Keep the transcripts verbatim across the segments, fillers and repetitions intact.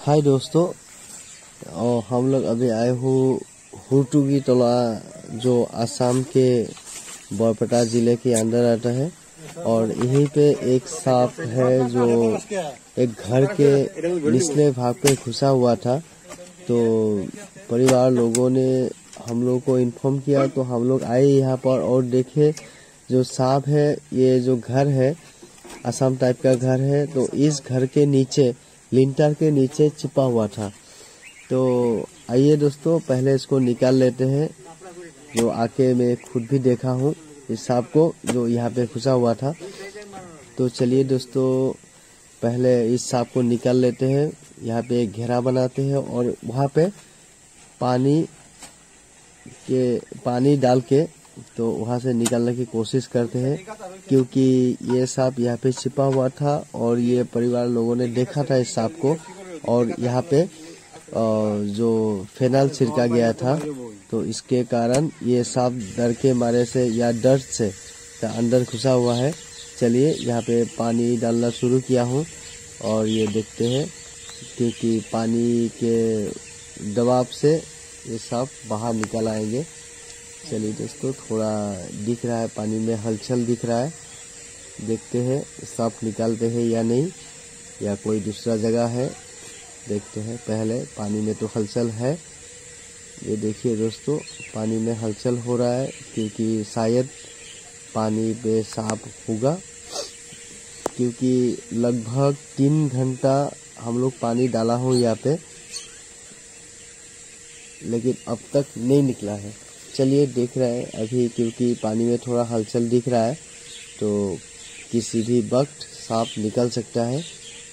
हाय दोस्तों, और हम लोग अभी आए हो हुरटुगी टोला जो असम के बरपेटा जिले के अंदर आता है। और यहीं पे एक सांप है जो एक घर के निचले भाग पे घुसा हुआ था। तो परिवार लोगों ने हम लोग को इन्फॉर्म किया, तो हम लोग आए यहाँ पर और देखे जो सांप है, ये जो घर है असम टाइप का घर है, तो इस घर के नीचे लिंटर के नीचे छिपा हुआ था। तो आइए दोस्तों, पहले इसको निकाल लेते हैं। जो आके मैं खुद भी देखा हूँ इस सांप को जो यहाँ पे घुसा हुआ था। तो चलिए दोस्तों, पहले इस सांप को निकाल लेते हैं। यहाँ पे एक घेरा बनाते हैं और वहाँ पे पानी के पानी डाल के तो वहाँ से निकालने की कोशिश करते हैं, क्योंकि ये सांप यहाँ पे छिपा हुआ था और ये परिवार लोगों ने देखा था इस सांप को। और यहाँ पे जो फेनल छिड़का गया था, तो इसके कारण ये सांप डर के मारे से या दर्द से अंदर घुसा हुआ है। चलिए यहाँ पे पानी डालना शुरू किया हूँ और ये देखते हैं, क्योंकि पानी के दबाव से ये सांप बाहर निकल आएंगे। चलिए दोस्तों, थोड़ा दिख रहा है, पानी में हलचल दिख रहा है। देखते हैं सांप निकालते हैं या नहीं, या कोई दूसरा जगह है। देखते हैं, पहले पानी में तो हलचल है। ये देखिए दोस्तों, पानी में हलचल हो रहा है, क्योंकि शायद पानी पे सांप होगा। क्योंकि लगभग तीन घंटा हम लोग पानी डाला हूँ यहाँ पे, लेकिन अब तक नहीं निकला है। चलिए देख रहे हैं अभी, क्योंकि पानी में थोड़ा हलचल दिख रहा है, तो किसी भी वक्त सांप निकल सकता है।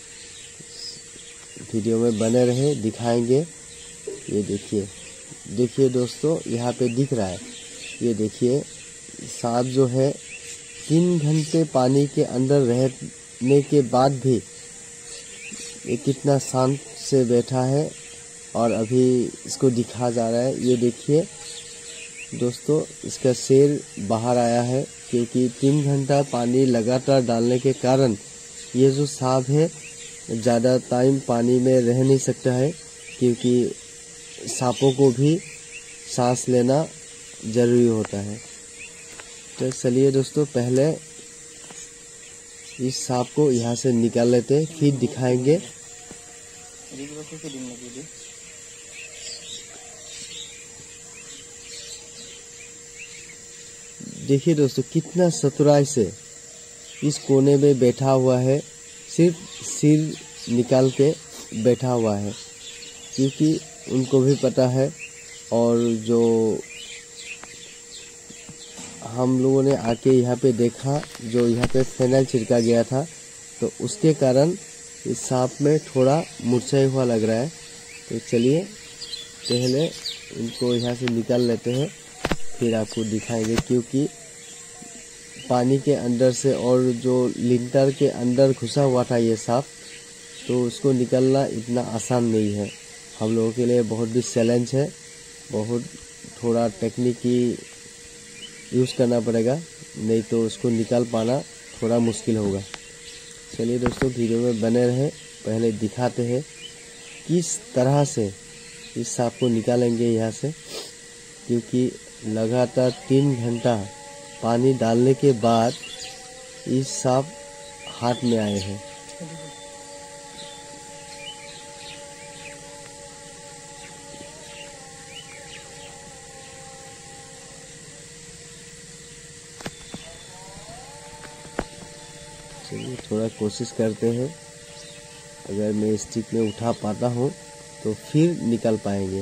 वीडियो में बने रहे, दिखाएंगे। ये देखिए देखिए दोस्तों, यहाँ पे दिख रहा है। ये देखिए सांप जो है तीन घंटे पानी के अंदर रहने के बाद भी ये कितना शांत से बैठा है, और अभी इसको दिखा जा रहा है। ये देखिए दोस्तों, इसका सिर बाहर आया है, क्योंकि तीन घंटा पानी लगातार डालने के कारण ये जो सांप है ज़्यादा टाइम पानी में रह नहीं सकता है, क्योंकि सांपों को भी सांस लेना ज़रूरी होता है। तो चलिए दोस्तों, पहले इस सांप को यहाँ से निकाल लेते हैं, फिर दिखाएंगे। देखिए दोस्तों, कितना चतुराई से इस कोने में बैठा हुआ है, सिर्फ सिर निकाल के बैठा हुआ है, क्योंकि उनको भी पता है। और जो हम लोगों ने आके यहाँ पे देखा, जो यहाँ पे फेनल छिड़का गया था, तो उसके कारण इस सांप में थोड़ा मुरझाया हुआ लग रहा है। तो चलिए पहले इनको यहाँ से निकाल लेते हैं, फिर आपको दिखाएंगे। क्योंकि पानी के अंदर से और जो लिंटर के अंदर घुसा हुआ था ये सांप, तो उसको निकालना इतना आसान नहीं है। हम लोगों के लिए बहुत भी चैलेंज है, बहुत थोड़ा टेक्निक की यूज़ करना पड़ेगा, नहीं तो उसको निकाल पाना थोड़ा मुश्किल होगा। चलिए दोस्तों, वीडियो में बने रहे, पहले दिखाते हैं किस तरह से इस सांप को निकालेंगे यहाँ से। क्योंकि लगातार तीन घंटा पानी डालने के बाद इस सांप हाथ में आए हैं। चलिए थोड़ा कोशिश करते हैं, अगर मैं स्टिक में उठा पाता हूँ तो फिर निकल पाएंगे,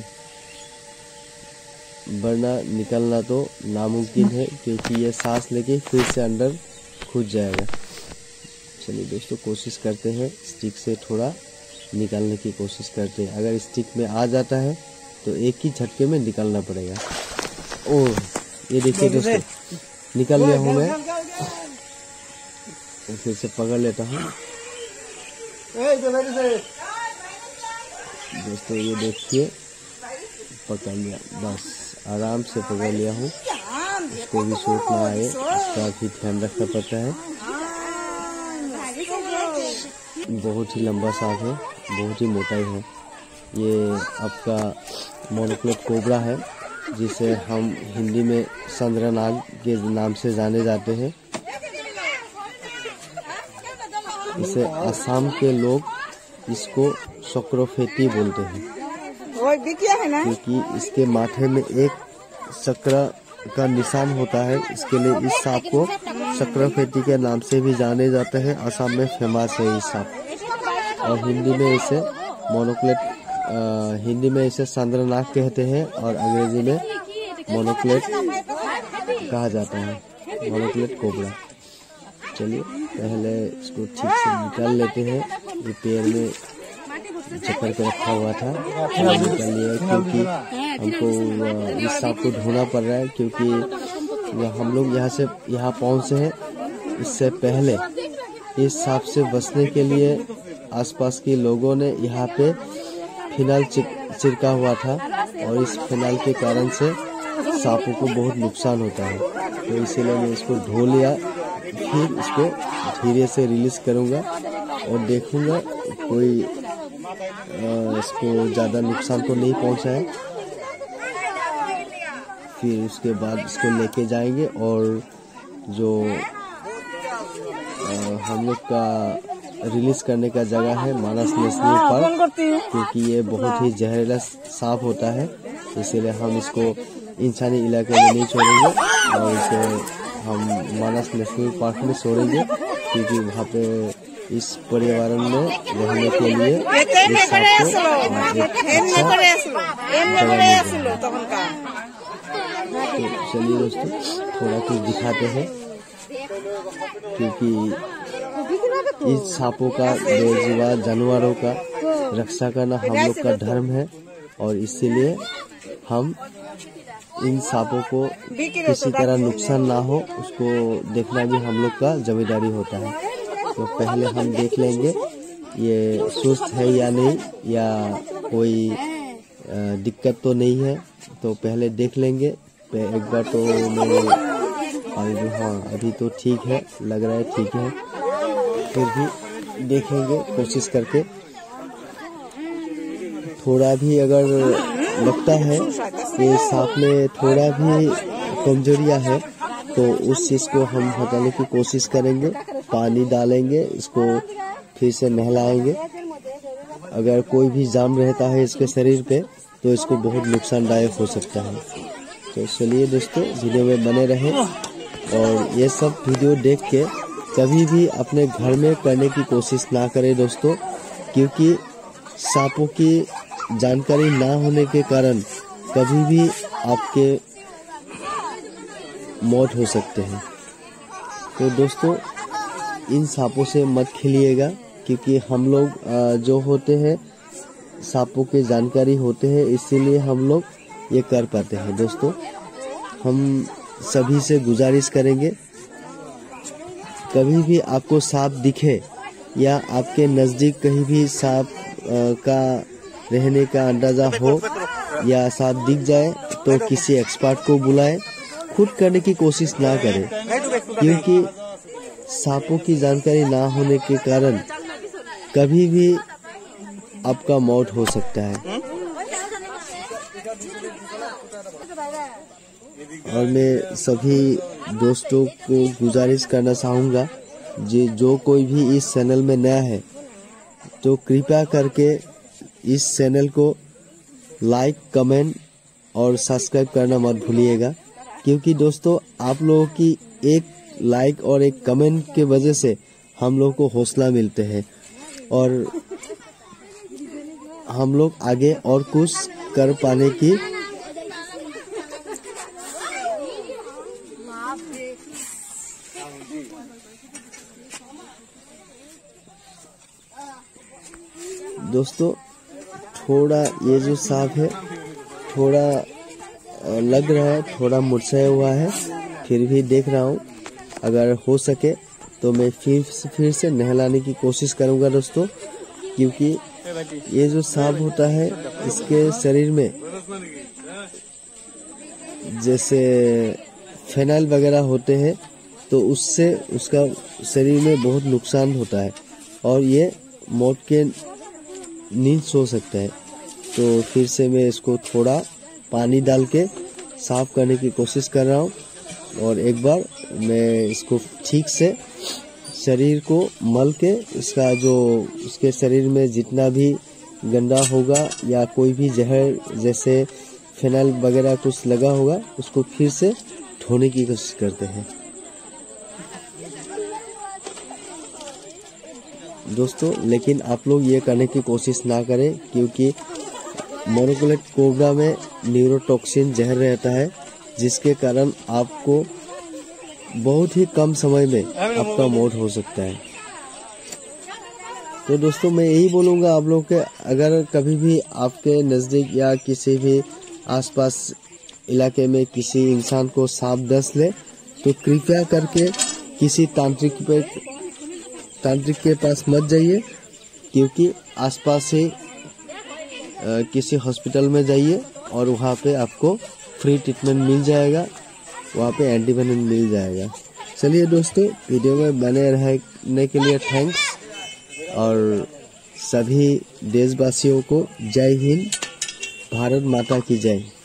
वरना निकलना तो नामुमकिन है, क्योंकि ये सांस लेके फिर से अंदर घुस जाएगा। चलिए दोस्तों, कोशिश करते हैं, स्टिक से थोड़ा निकालने की कोशिश करते हैं। अगर स्टिक में आ जाता है तो एक ही झटके में निकालना पड़ेगा। ओह, ये देखिए दोस्तों, निकल गया हूँ मैं। फिर से पकड़ लेता हूँ दोस्तों, ये देखिए पकड़ लिया, बस आराम से पकड़ लिया हूँ। इसको भी चोट ना आए, इसका भी ध्यान रखना पड़ता है। बहुत ही लंबा सांप है। बहुत ही मोटाई है। ये आपका मोनोक्लेट कोबरा है, जिसे हम हिंदी में चंद्रनाग के नाम से जाने जाते हैं। इसे असम के लोग इसको चक्रफेटी बोलते हैं, क्योंकि इसके माथे में एक चक्र का निशान होता है। इसके लिए इस सांप को चक्रफेटी के नाम से भी जाने जाते हैं। असम में फेमस है इस सांप, और हिंदी में इसे मोनोक्लेट हिंदी में इसे चंद्रनाग कहते हैं, और अंग्रेजी में मोनोक्लेट कहा जाता है, मोनोक्लेट कोबरा। चलिए पहले इसको ठीक से निकाल लेते हैं। ये पैर में चक्कर के रखा हुआ था, निकाल लिया, क्योंकि हमको इस सांप को ढूंढना पड़ रहा है, क्योंकि हम लोग यहाँ से यहाँ पहुँचे हैं। इससे पहले इस सांप से बचने के लिए आसपास के लोगों ने यहाँ पे फिनाइल छिड़का हुआ था, और इस फिनाइल के कारण से सांपों को बहुत नुकसान होता है। तो इसीलिए मैं इसको धो लिया, फिर इसको धीरे से रिलीज करूँगा और देखूँगा कोई आ, इसको ज़्यादा नुकसान तो नहीं पहुँचा है। फिर उसके बाद इसको लेके जाएंगे, और जो आ, हम लोग का रिलीज करने का जगह है मानस नेशनल पार्क, क्योंकि ये बहुत ही जहरीला सांप होता है, इसीलिए हम इसको इंसानी इलाके में नहीं छोड़ेंगे, और इसे हम मानस नेशनल पार्क में छोड़ेंगे, क्योंकि वहाँ पे इस पर्यावरण में रहने के लिए इस सांप को एक अच्छा तो चलिए दोस्तों थोड़ा कुछ दिखाते हैं, क्योंकि इस सांपों का बेजुबान जानवरों का रक्षा करना हम लोग का धर्म है, और इसीलिए हम इन सांपों को किसी तरह नुकसान ना हो उसको देखना भी हम लोग का जिम्मेदारी होता है। तो पहले हम देख लेंगे ये सुस्त है या नहीं, या कोई दिक्कत तो नहीं है, तो पहले देख लेंगे एक बार। तो मैं हाँ अभी तो ठीक है, लग रहा है ठीक है, फिर भी देखेंगे कोशिश करके। थोड़ा भी अगर लगता है कि सांप में थोड़ा भी कमजोरियां है, तो उस चीज को हम हटाने की कोशिश करेंगे। पानी डालेंगे, इसको फिर से नहलाएंगे। अगर कोई भी जाम रहता है इसके शरीर पे, तो इसको बहुत नुकसानदायक हो सकता है। तो चलिए दोस्तों वीडियो में बने रहें, और ये सब वीडियो देख के कभी भी अपने घर में करने की कोशिश ना करें दोस्तों, क्योंकि सांपों की जानकारी ना होने के कारण कभी भी आपके मौत हो सकते हैं। तो दोस्तों इन सांपों से मत खेलिएगा, क्योंकि हम लोग जो होते हैं सांपों की जानकारी होते हैं, इसीलिए हम लोग ये कर पाते हैं। दोस्तों हम सभी से गुजारिश करेंगे, कभी भी आपको सांप दिखे या आपके नज़दीक कहीं भी सांप का रहने का अंदाजा हो या सांप दिख जाए, तो किसी एक्सपर्ट को बुलाएं। खुद करने की कोशिश ना करें, क्योंकि सांपों की जानकारी ना होने के कारण कभी भी आपका मौत हो सकता है। और मैं सभी दोस्तों को गुजारिश करना चाहूँगा, जो जो कोई भी इस चैनल में नया है, तो कृपया करके इस चैनल को लाइक, कमेंट और सब्सक्राइब करना मत भूलिएगा, क्योंकि दोस्तों आप लोगों की एक लाइक और एक कमेंट के वजह से हम लोग को हौसला मिलते हैं, और हम लोग आगे और कुछ कर पाने की दोस्तों थोड़ा ये जो सांप है थोड़ा लग रहा है, थोड़ा मुरझाया हुआ है, फिर भी देख रहा हूँ। अगर हो सके तो मैं फिर फिर से नहलाने की कोशिश करूँगा दोस्तों, क्योंकि ये जो सांप होता है इसके शरीर में जैसे फेनाइल वगैरह होते हैं, तो उससे उसका शरीर में बहुत नुकसान होता है, और ये मौत के नींद सो सकता है। तो फिर से मैं इसको थोड़ा पानी डाल के साफ करने की कोशिश कर रहा हूँ और एक बार मैं इसको ठीक से शरीर को मल के इसका जो उसके शरीर में जितना भी गंदा होगा या कोई भी जहर जैसे फिनाइल वगैरह कुछ लगा होगा उसको फिर से धोने की कोशिश करते हैं। दोस्तों लेकिन आप लोग ये करने की कोशिश ना करें क्योंकि मोनोकोलेट कोबरा में न्यूरोटॉक्सिन जहर रहता है जिसके कारण आपको बहुत ही कम समय में आपका मौत हो सकता है। तो दोस्तों मैं यही बोलूँगा आप लोग के अगर कभी भी आपके नज़दीक या किसी भी आसपास इलाके में किसी इंसान को सांप डस ले तो कृपया करके किसी तांत्रिक पे तांत्रिक के पास मत जाइए क्योंकि आसपास से किसी हॉस्पिटल में जाइए और वहाँ पे आपको फ्री ट्रीटमेंट मिल जाएगा, वहाँ पे एंटीवेनम मिल जाएगा। चलिए दोस्तों वीडियो में बने रहने के लिए थैंक्स और सभी देशवासियों को जय हिंद, भारत माता की जय।